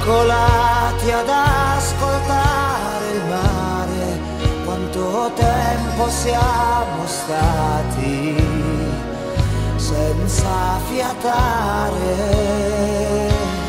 coccolati ad ascoltare il mare. Quanto tempo siamo stati senza fiatare.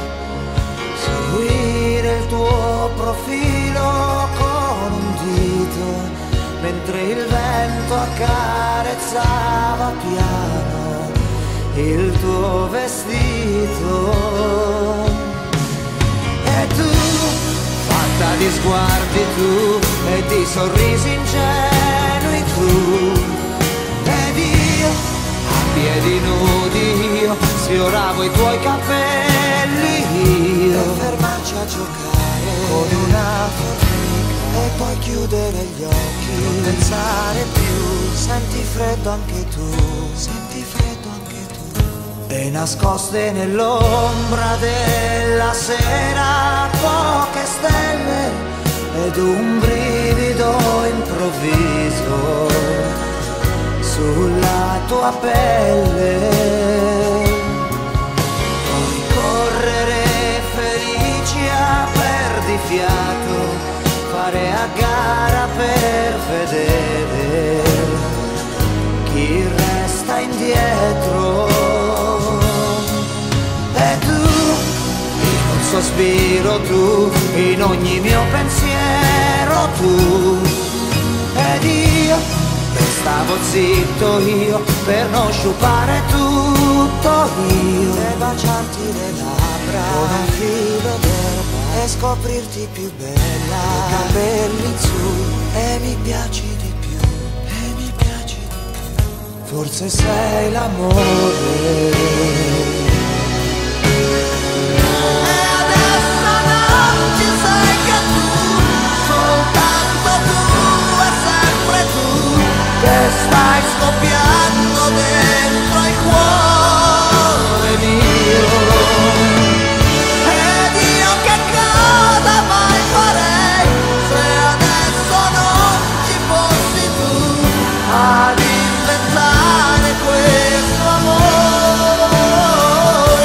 Seguire il tuo profilo con un dito mentre il vento accarezzava piano il tuo vestito. E tu, fatta di sguardi tu e di sorrisi ingenui tu, ed io, a piedi nudi io, sfioravo i tuoi capelli io, e fermarci a giocare con una formica e poi chiudere gli occhi, non pensare più, senti freddo anche tu, senti freddo anche tu. E nascoste nell'ombra della sera poche stelle ed un brivido improvviso sulla tua pelle. Puoi correre felici a perdifiato, fare a gara per vedere chi resta indietro. E tu, in un sospiro tu, in ogni mio pensiero tu, ed io restavo zitto io per non sciupare tutto io, e baciarti le labbra con un filo d'erba e scoprirti più bella, i capelli su, e mi piaci di più, e mi piaci di più. Forse sei l'amore. Che stai scoppiando dentro il cuore mio. Ed io che cosa mai farei se adesso non ci fossi tu ad inventare questo amore.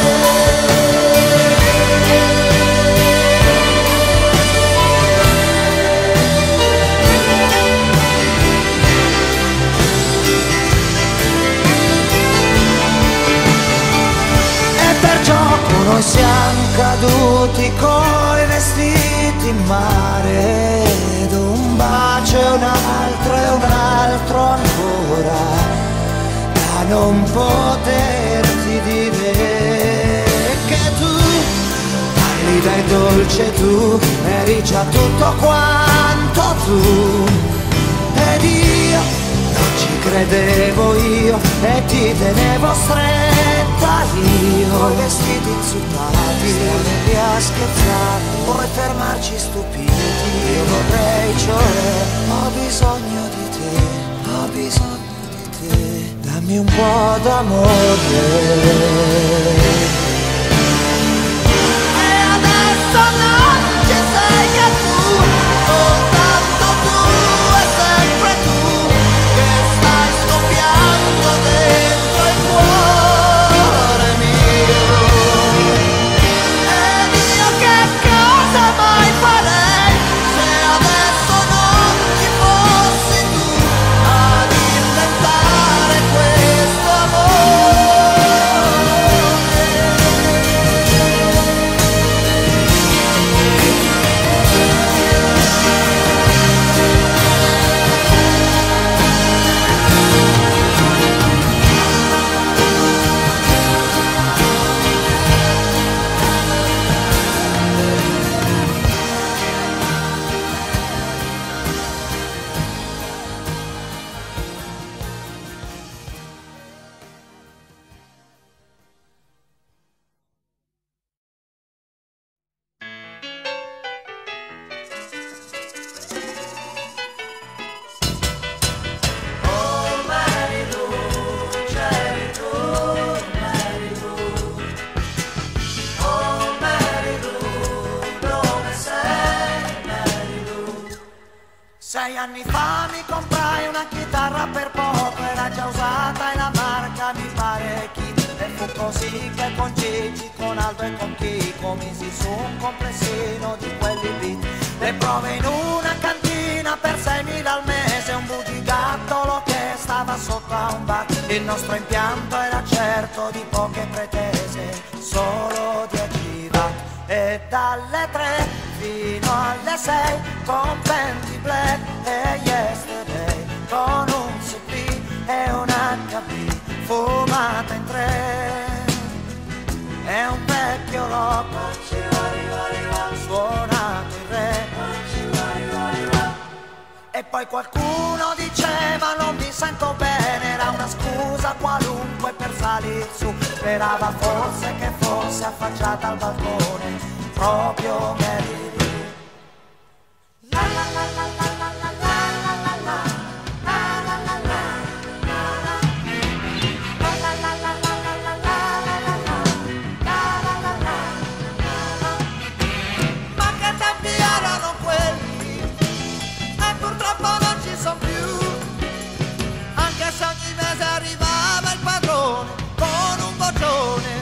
Noi siamo caduti coi vestiti in mare, ed un bacio e un altro ancora, da non poterti dire che tu pallida e dolce tu, eri già tutto quanto tu, ed io non ci credevo io e ti tenevo stretta io, coi vestiti insultati, stiamo lì a scherzare, vorrei fermarci stupiti, io vorrei, cioè, ho bisogno di te, ho bisogno di te, dammi un po' d'amore. E adesso non ci sei che tu, soltanto tu e sempre tu, che stai scoppiando dentro il cuore mio. Ed io che cosa mai farei se adesso non ci fossi tu ad inventare questo amore. Anni fa mi comprai una chitarra per poco, era già usata e la marca mi pare Kit. fu così che con Gigi, con Aldo e con Chico misi su un complessino di quelli beat. Le prove in una cantina per 6.000 al mese, un bugigattolo che stava sotto a un bar. Il nostro impianto era certo di poche pretese, solo 10 watt. E dalle 3 fino alle 6 con Pendy Black e Yesterday, con un CD e un HB fumata in 3. È un vecchio rock suonato in re. E poi qualcuno diceva non mi sento bene, era una scusa qualunque per salir su. Sperava forse che fosse affacciata al balcone proprio Mary Lou. La la la la la la la la la la la la la la. Ma che tempi erano quelli e purtroppo non ci son più, anche se ogni mese arrivava il padrone con un boccione.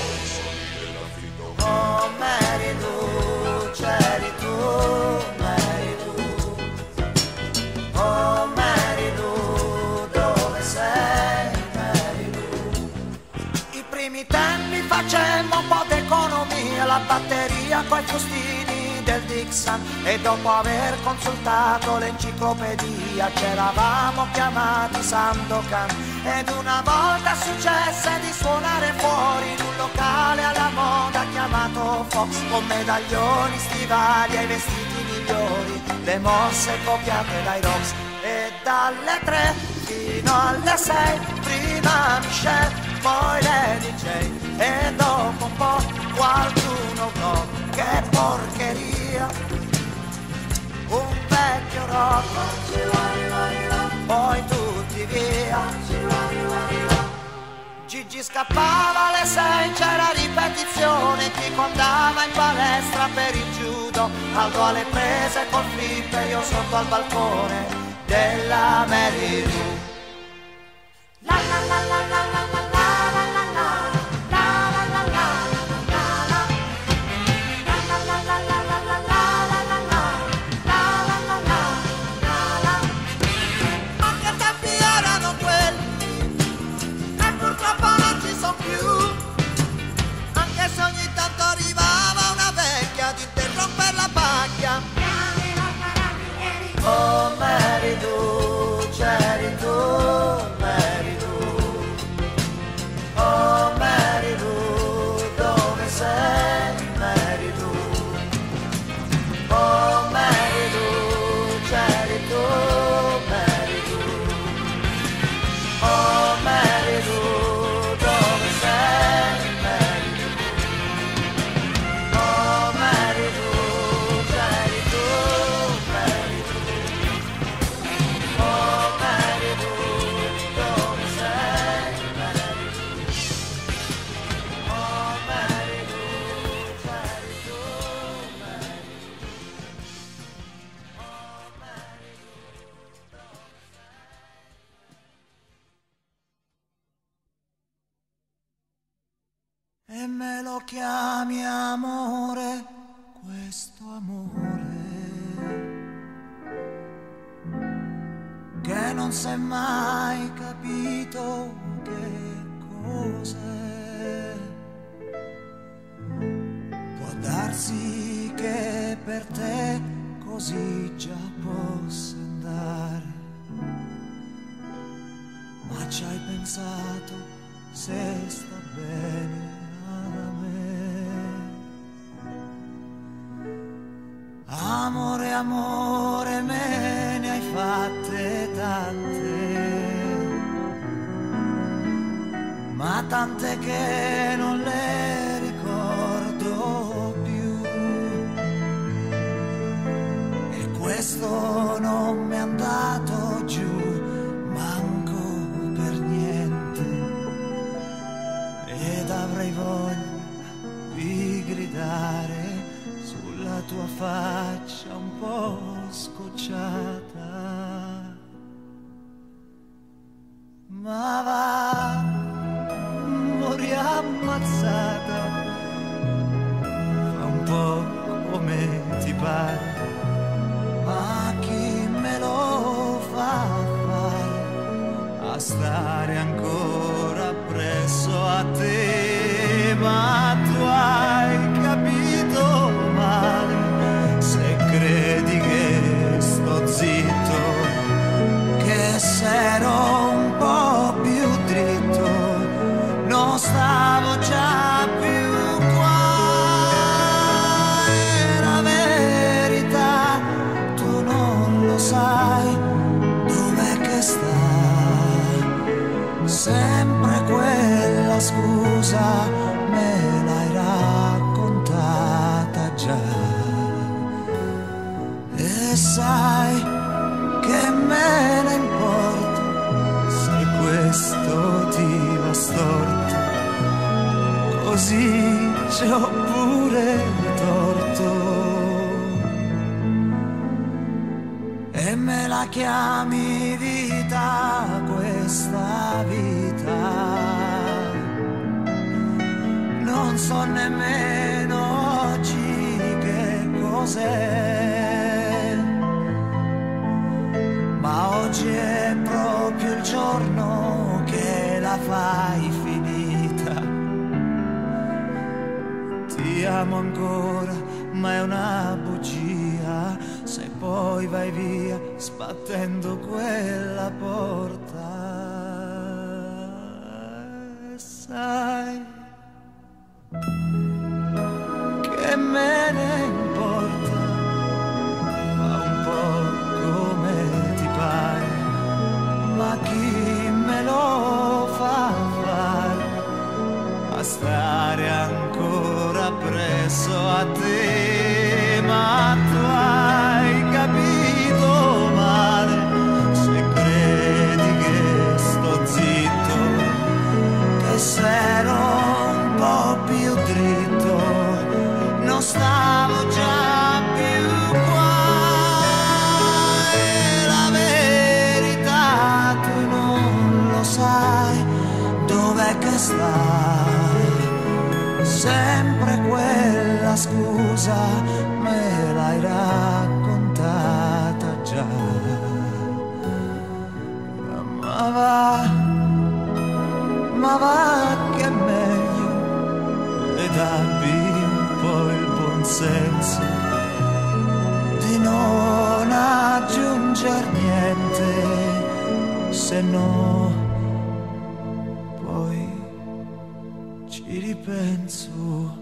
Oh Mary Lou, c'eri tu, Mary Lou. Oh Mary Lou, dove sei, Mary Lou? I primi tempi facemmo un po' d'economia, la batteria coi fustini del Dixon, e dopo aver consultato l'enciclopedia c'eravamo chiamati Sandokan. Ed una volta successe di suonare fuori in un locale alla moda chiamato Fox, con medaglioni, stivali e vestiti migliori, le mosse copiate dai Rocks. E dalle 3 fino alle 6 prima Michelle, poi le DJ, e dopo un po' qualcuno no, che porcheria, un vecchio rock, poi tutti via. Gigi scappava alle 6, c'era ripetizione, Chico andava in palestra per il judo, Aldo alle prese col flipper, io sotto al balcone della Mary Lou. La la la la la la la la la la. Anche se ogni tanto arrivava una vecchia ad interrompere la pacchia. Oh Mary Lou, c'eri tu, Mary Lou. Oh Mary Lou, dove sei, Mary Lou? Oh Mary Lou, c'eri tu, Mary Lou. Oh Mary Lou, dove sei, Mary Lou? Oh Mary Lou, c'eri tu, Mary Lou. Oh Mary Lou, dove sei, Mary Lou? Oh Mary Lou, c'eri tu, Mary Lou. Oh Mary Lou, dove sei? E me lo chiami amore, questo amore che non si è mai capito che cos'è. Può darsi che per te così già possa andare, ma ci hai pensato se sta bene a me? Amore, amore, me ne hai fatte tante, ma tante che non le ricordo più. E questo non mi è andato giù manco per niente, ed avrei voglia di gridare sulla tua faccia un po' scocciata. Ma va, moriamo a stare ancora presso a te, ma tu hai capito male se credi che sto zitto, che se ero un po' più dritto non stavo già più qua. E la verità tu non lo sai dov'è che sta, sempre quella scusa me l'hai raccontata già. E sai che me ne importa se questo ti va storto, così c'ho pure torto. E me la chiami vita, questa vita, non so nemmeno oggi che cos'è, ma oggi è proprio il giorno che la fai finita. Ti amo ancora, ma è una bugia se poi vai via sbattendo quella porta. E sai che me ne importa, fa un po' come ti pare, ma chi me lo fa fare a stare ancora presso a te? Ma tu hai capito male se credi che sto zitto, che se ero un po' più dritto non stavo già più qua. E la verità tu non lo sai dov'è che stai, sempre quella scusa me l'hai raccontata già. Ma va che è meglio ed abbi un po' il buon senso di non aggiungere niente, se no poi ci ripenso.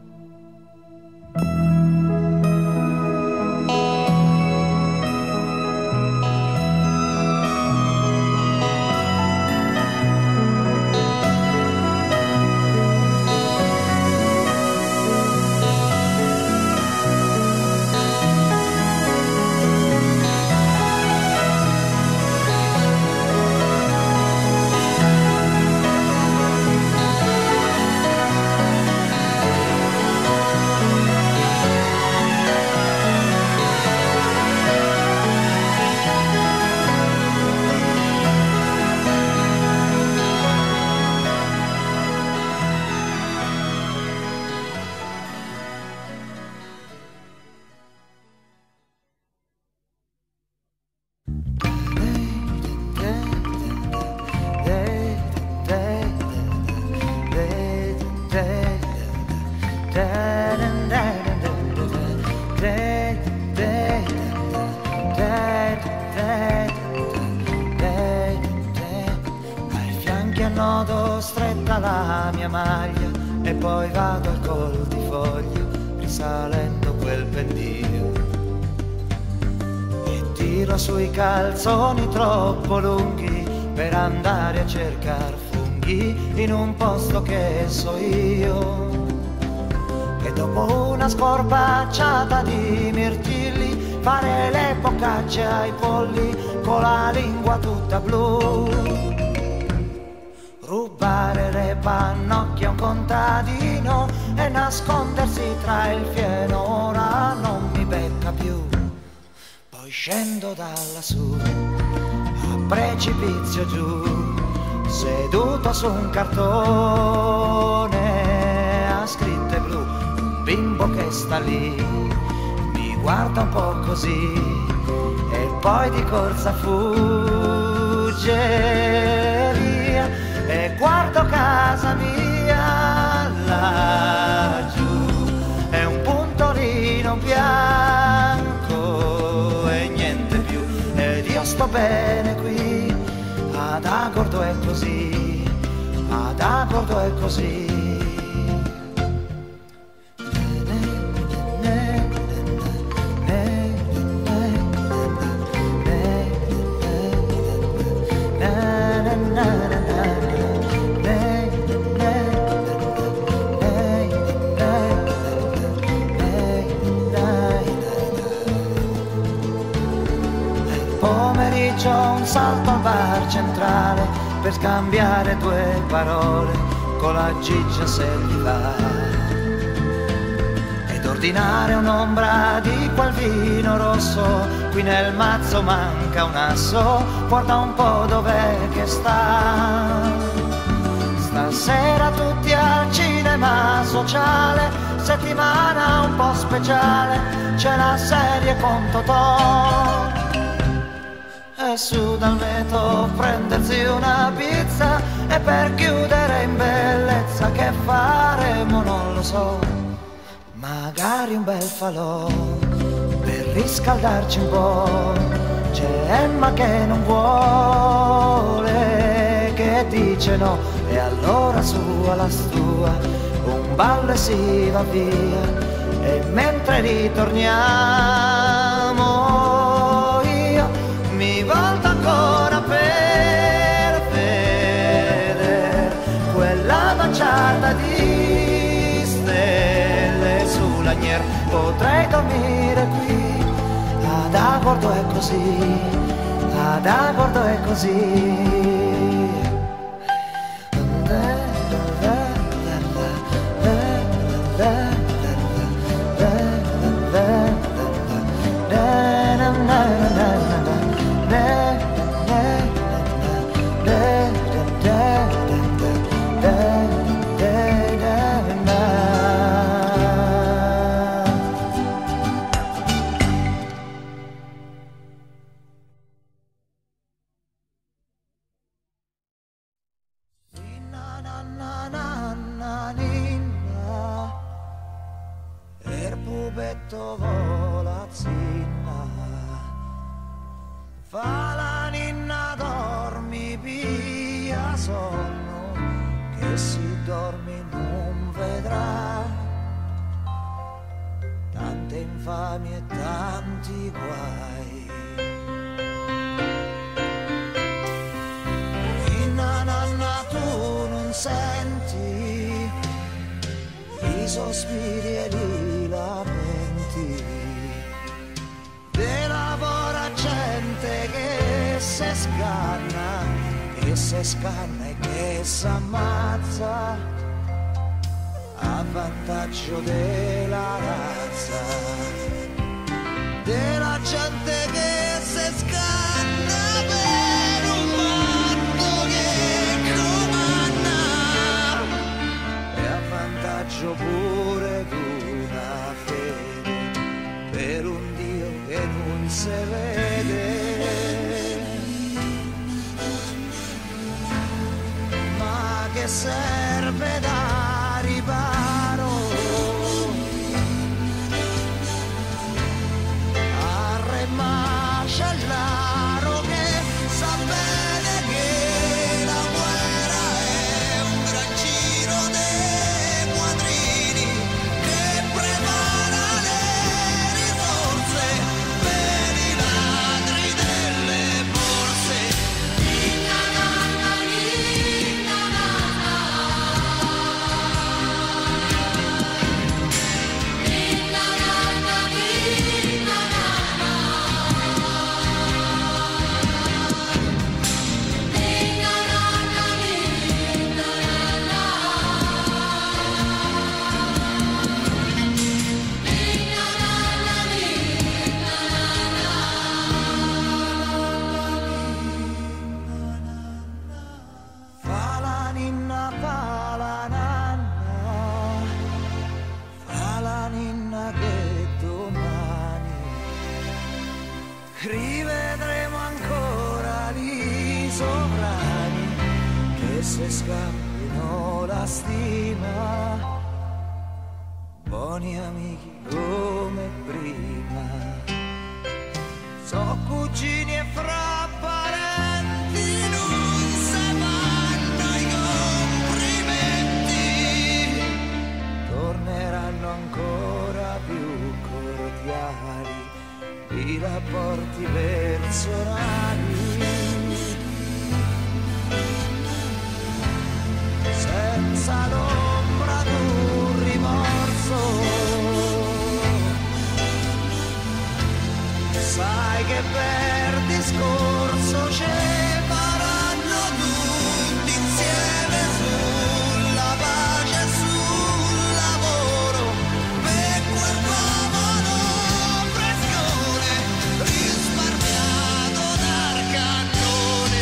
Nodo stretta la mia maglia e poi vado al coltifoglio risalendo quel pendio e tiro sui calzoni troppo lunghi per andare a cercar funghi in un posto che so io. E dopo una scorbacciata di mirtilli fare le boccacce ai polli con la lingua tutta blu, rubare le pannocchie a un contadino e nascondersi tra il fieno, ora non mi becca più. Poi scendo da lassù, a precipizio giù, seduto su un cartone a scritte blu, un bimbo che sta lì, mi guarda un po' così e poi di corsa fugge. e guardo casa mia laggiù, è un puntolino bianco e niente più, ed io sto bene qui, ad Agordo è così, ad Agordo è così. Pomeriggio un salto al bar centrale per scambiare due parole con la Giggia se gli va, ed ordinare un'ombra di quel vino rosso. Qui nel mazzo manca un asso, guarda un po' dov'è che sta. Stasera tutti al cinema sociale, settimana un po' speciale, c'è la serie con Totò. E su dal metro prendersi una pizza, e per chiudere in bellezza che faremo non lo so, magari un bel falò per riscaldarci un po'. C'è Emma che non vuole, che dice no, e allora su alla stua un ballo e si va via, e mentre ritorniamo io mi volto ancora per vedere quella manciata di stelle sull'Agnier. Potrei dormire qui, ad Agordo è così, ad Agordo è così. Vola zinna, fa la ninna, dormi via sonno, che si dormi non vedrà tante infamie e tanti guai. Ninna nanna, tu non senti i sospiri e i lamenti della buona gente che se scanna e che s'ammazza a vantaggio della razza, della gente che se scanna per un matto che comanda, e a vantaggio pure d'una fede per un Dio che non si vede, ma che serve da riparo a re macellaro che sa bene che la guerra è un gran giro dei quadrini che prepara le risorse per i ladri delle borse. Ninna nanna, ninna nanna, ninna nanna, ninna nanna, ninna nanna, ninna fa la ninna, fa la nanna, fa la ninna che domani rivedremo ancora i sovrani che se scampino la stima, buoni amici come prima, so cugini e fra parenti, non si fanno i complimenti, torneranno ancora più cordiali i rapporti personali, senza l'ombra d'un rimorso. Sai che per discorso ci faranno tutti insieme sulla pace e sul lavoro, per quel povero frescone risparmiato dal cannone.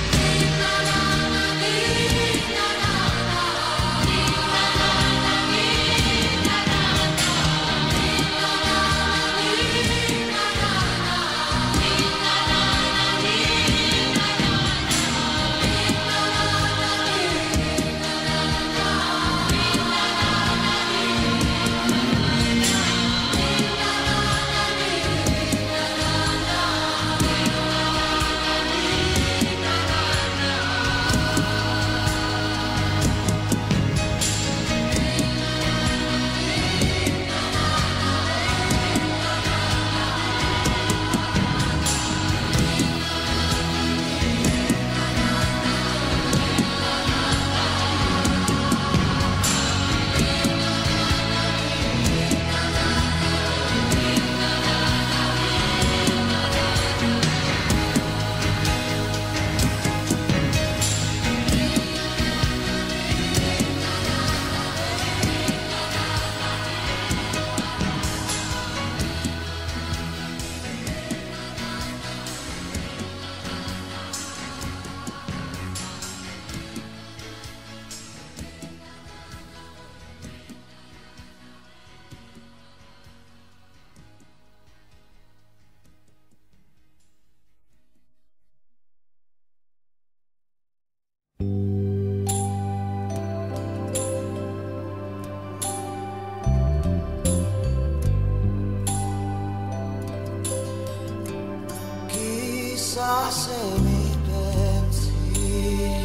Chissà se mi pensi,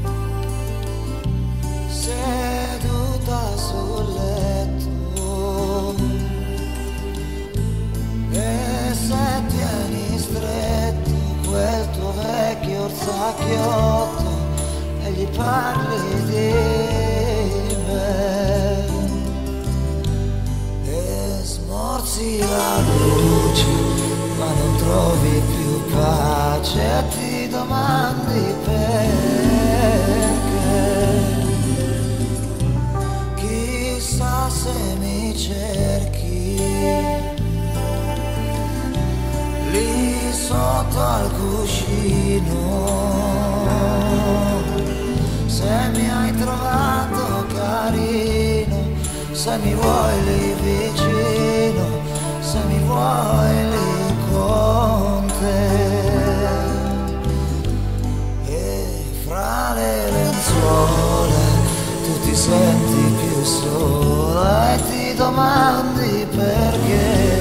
seduta sul letto, e se tieni stretto quel tuo vecchio orsacchiotto e gli parli di me e smorzi la luce ma non trovi più pace e ti domandi perché. Chissà se mi cerchi lì sotto al cuscino, se mi hai trovato carino, se mi vuoi lì vicino, se mi vuoi lì con te. E fra le lenzuola tu ti senti più sola e ti domandi perché.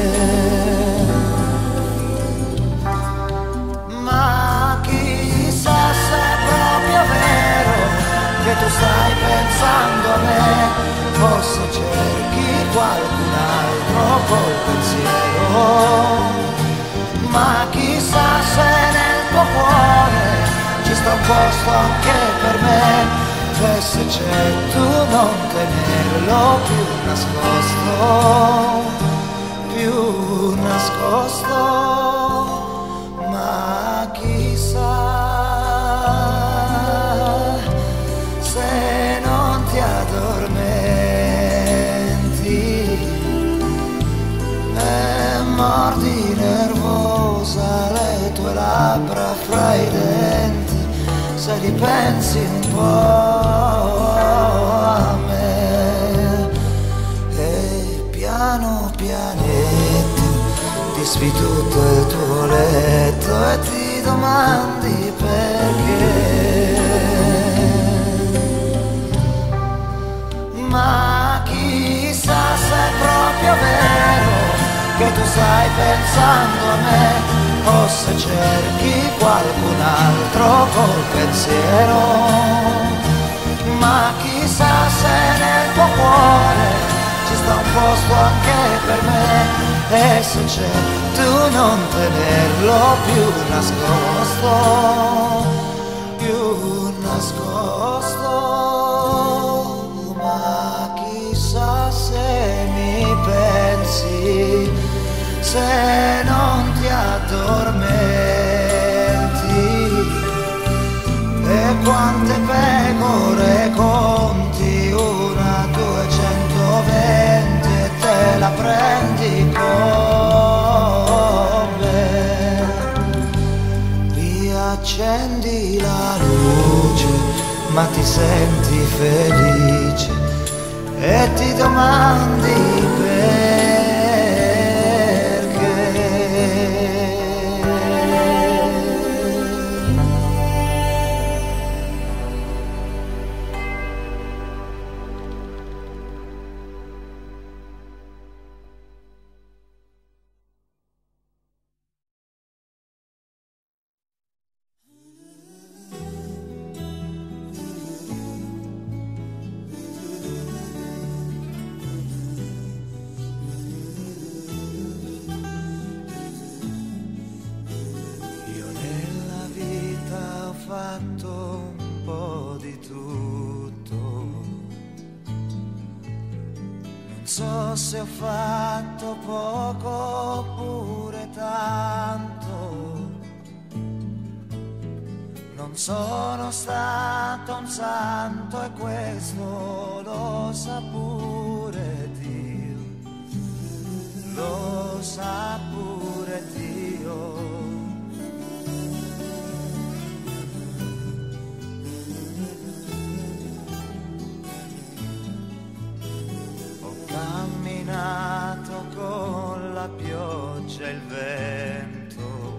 Ma chissà se è proprio vero che tu stai pensando a me, forse cerchi qualcun altro col pensiero. Ma chissà se nel tuo cuore ci sta un posto anche per me, e se c'è tu non tenerlo più nascosto, più nascosto. Ma chissà se non ti addormenti e mordi nervosa le tue labbra fra i denti, se ripensi un po' a me e piano pianetto disfi tutto il tuo letto e ti domandi perché. che tu stai pensando a me, o se cerchi qualcun altro col pensiero. Ma chissà se nel tuo cuore ci sta un posto anche per me, e se c'è tu non tenerlo più nascosto, più nascosto. Ma chissà se mi pensi, se non ti addormenti, e quante pecore conti, 1, 220, e te la prendi con me. Riaccendi la luce, ma ti senti felice e ti domandi perché. Se ho fatto poco oppure tanto, non sono stato un santo e questo lo sa pure Dio, lo sa pure Dio. Camminato con la pioggia e il vento,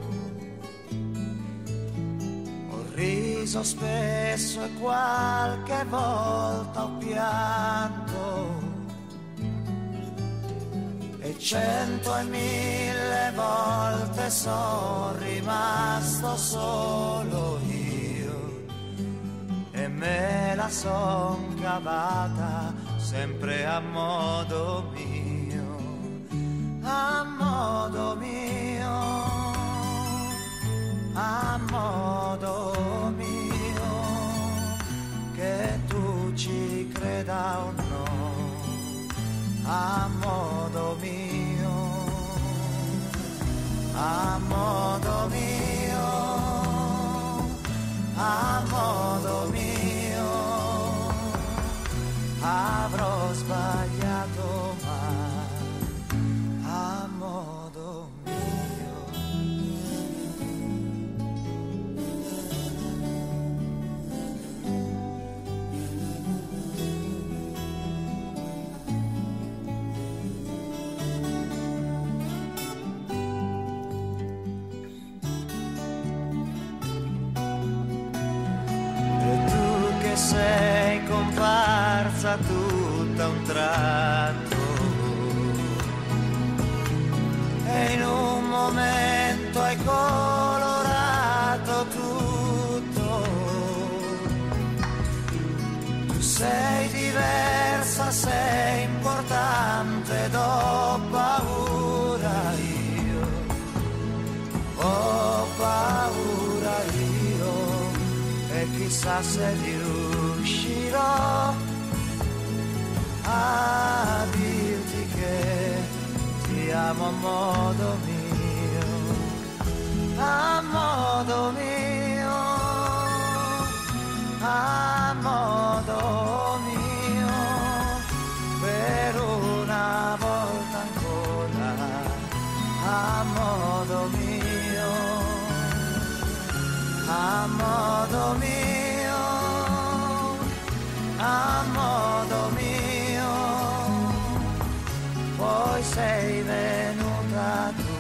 ho riso spesso e qualche volta ho pianto, e 100 e 1000 volte sono rimasto solo io, e me la son cavata sempre a modo mio, a modo mio, a modo mio, che tu ci creda o no, a modo mio, a modo mio, a modo mio. Avrò sbagliato ma a modo mio. E tu che sei comparsa tutta un tratto, e in un momento hai colorato tutto. Tu sei diversa, sei importante ed ho paura io, ho paura io, e chissà se riuscirò a dirti che ti amo a modo mio, a modo mio, a modo mio, per una volta ancora, a modo mio, a modo mio, a modo mio. Poi sei venuta tu,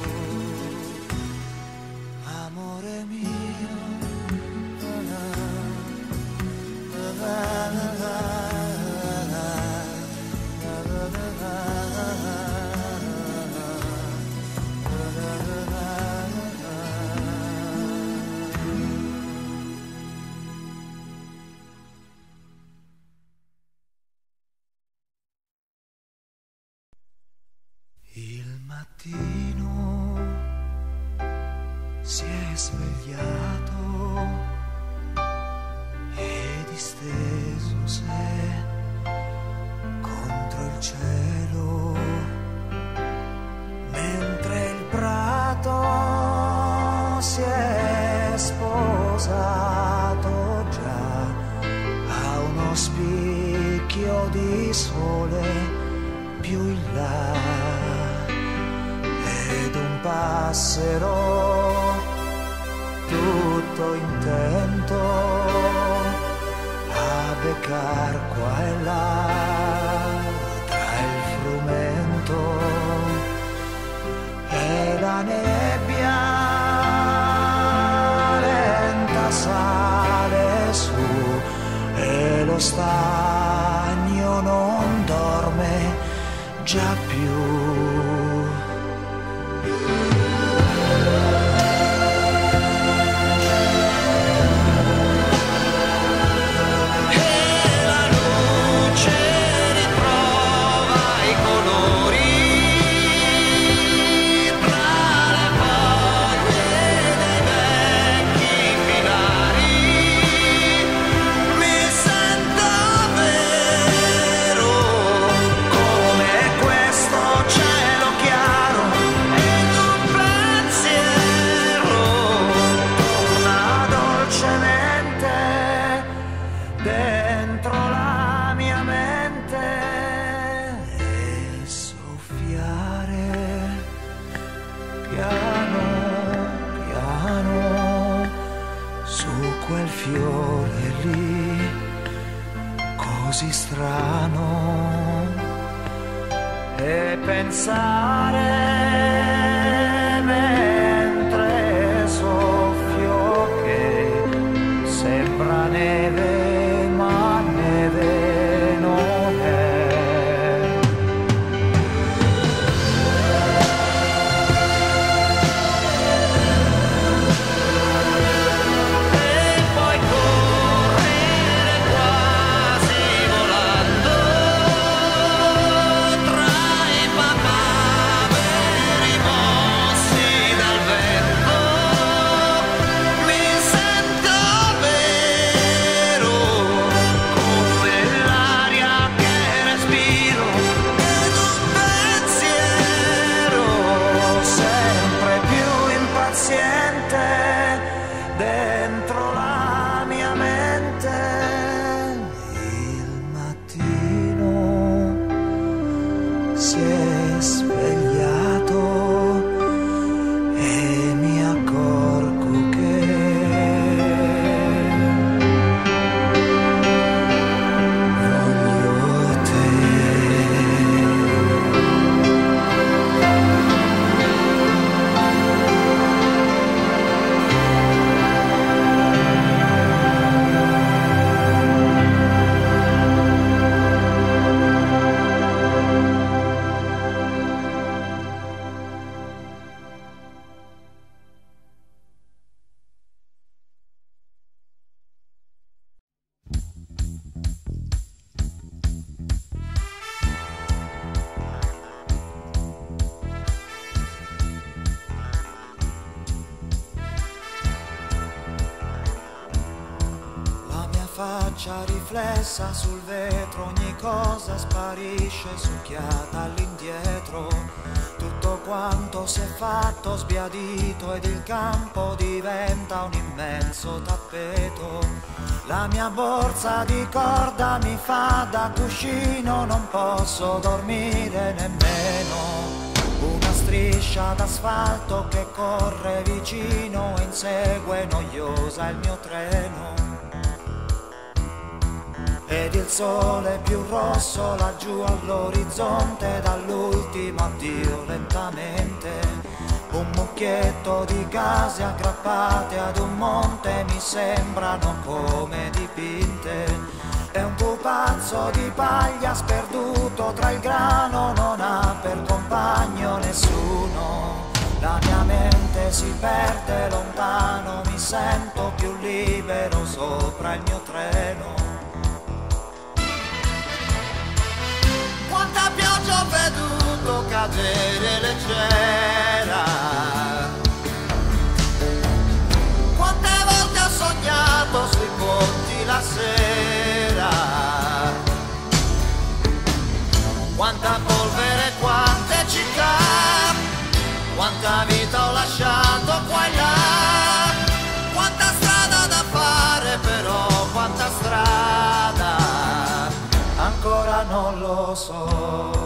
amore mio. mattino si è svegliato e disteso s'è contro il cielo, mentre il prato si è sposato già a uno spicchio di sole più in là, ed un passero tutto intento a beccar qua e là tra il frumento e la nebbia lenta sale su e lo stagno non dorme già più. Così strano, e pensare mentre soffio che sembra neve, ma neve non è. Dentro la mia mente il mattino si è svegliato e mi accorgo che voglio te. Faccia riflessa sul vetro, ogni cosa sparisce succhiata all'indietro, tutto quanto si è fatto sbiadito ed il campo diventa un immenso tappeto. La mia borsa di corda mi fa da cuscino, non posso dormire nemmeno. Una striscia d'asfalto che corre vicino e insegue noiosa il mio treno. Ed il sole più rosso laggiù all'orizzonte, dall'ultimo addio lentamente. Un mucchietto di case aggrappate ad un monte mi sembrano come dipinte. E un pupazzo di paglia sperduto tra il grano non ha per compagno nessuno. La mia mente si perde lontano, mi sento più libero sopra il mio treno. Quanta pioggia ho veduto veduto cadere leggera. Quante volte ho sognato sui ponti la sera, quanta polvere, quante città, quanta vita ho lasciato qua e là, quanta strada da fare però, quanta strada ancora non lo so.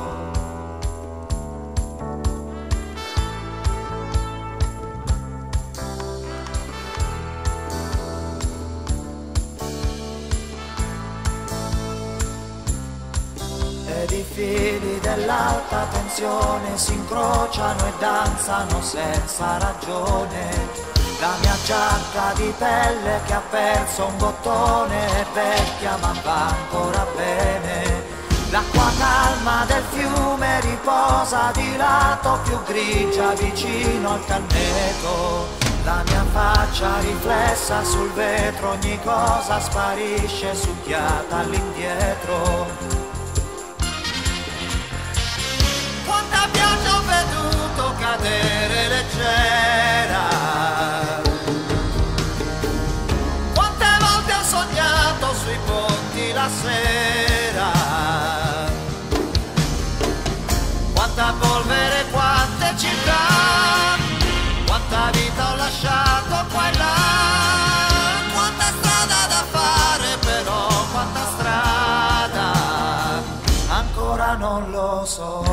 Ed i fili dell'alta tensione si incrociano e danzano senza ragione. La mia giacca di pelle che ha perso un bottone è vecchia ma va ancora bene. L'acqua calma del fiume riposa di lato più grigia vicino al canneto. La mia faccia riflessa sul vetro, ogni cosa sparisce succhiata all'indietro. Quanta pioggia ho veduto cadere leggera, quante volte ho sognato sui ponti la sera, quanta polvere, quante città, quanta vita ho lasciato qua e là, quanta strada da fare però, quanta strada ancora non lo so.